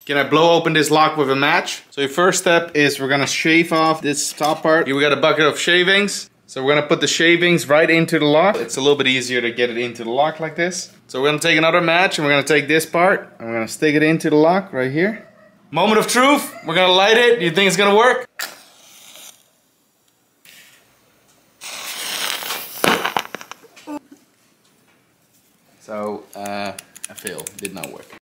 Can I blow open this lock with a match? So your first step is we're gonna shave off this top part. Here we got a bucket of shavings. So we're gonna put the shavings right into the lock. It's a little bit easier to get it into the lock like this. So we're gonna take another match and we're gonna take this part and we're gonna stick it into the lock right here. Moment of truth. We're gonna light it. Do you think it's gonna work? So, I failed. Did not work.